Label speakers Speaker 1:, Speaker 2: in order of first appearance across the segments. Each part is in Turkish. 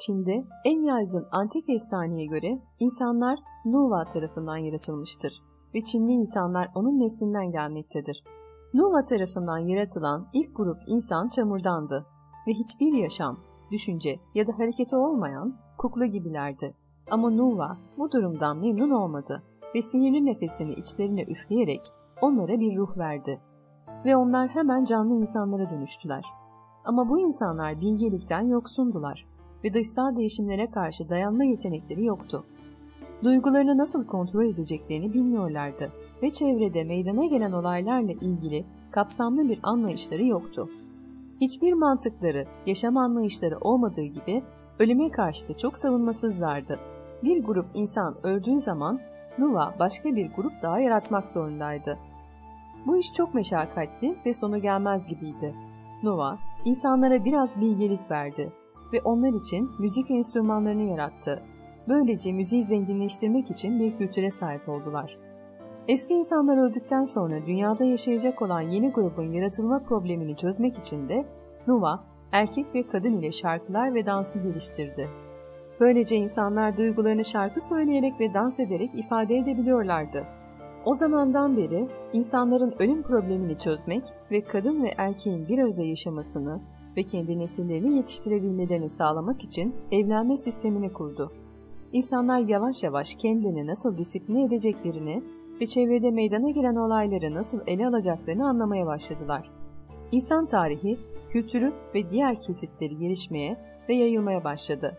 Speaker 1: Çin'de en yaygın antik efsaneye göre insanlar Nuva tarafından yaratılmıştır ve Çinli insanlar onun neslinden gelmektedir. Nuva tarafından yaratılan ilk grup insan çamurdandı ve hiçbir yaşam, düşünce ya da hareketi olmayan kukla gibilerdi. Ama Nuva bu durumdan memnun olmadı ve sihirli nefesini içlerine üfleyerek onlara bir ruh verdi. Ve onlar hemen canlı insanlara dönüştüler. Ama bu insanlar bilgelikten yoksundular ve dışsal değişimlere karşı dayanma yetenekleri yoktu. Duygularını nasıl kontrol edeceklerini bilmiyorlardı ve çevrede meydana gelen olaylarla ilgili kapsamlı bir anlayışları yoktu. Hiçbir mantıkları, yaşam anlayışları olmadığı gibi ölüme karşı da çok savunmasızlardı. Bir grup insan öldüğü zaman Nuva başka bir grup daha yaratmak zorundaydı. Bu iş çok meşakkatli ve sonu gelmez gibiydi. Nuva, insanlara biraz bilgelik verdi ve onlar için müzik enstrümanlarını yarattı. Böylece müziği zenginleştirmek için bir kültüre sahip oldular. Eski insanlar öldükten sonra dünyada yaşayacak olan yeni grubun yaratılma problemini çözmek için de Nuva, erkek ve kadın ile şarkılar ve dansı geliştirdi. Böylece insanlar duygularını şarkı söyleyerek ve dans ederek ifade edebiliyorlardı. O zamandan beri insanların ölüm problemini çözmek ve kadın ve erkeğin bir arada yaşamasını ve kendi nesillerini yetiştirebilmelerini sağlamak için evlenme sistemini kurdu. İnsanlar yavaş yavaş kendilerini nasıl disipline edeceklerini ve çevrede meydana gelen olayları nasıl ele alacaklarını anlamaya başladılar. İnsan tarihi, kültürü ve diğer kesitleri gelişmeye ve yayılmaya başladı.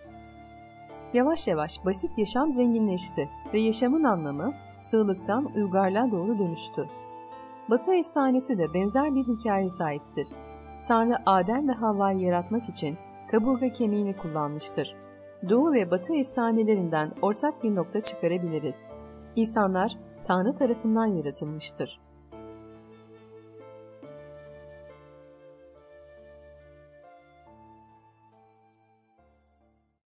Speaker 1: Yavaş yavaş basit yaşam zenginleşti ve yaşamın anlamı sığlıktan uygarlığa doğru dönüştü. Batı efsanesi de benzer bir hikaye sahiptir. Tanrı Adem ve Havva'yı yaratmak için kaburga kemiğini kullanmıştır. Doğu ve Batı efsanelerinden ortak bir nokta çıkarabiliriz. İnsanlar Tanrı tarafından yaratılmıştır.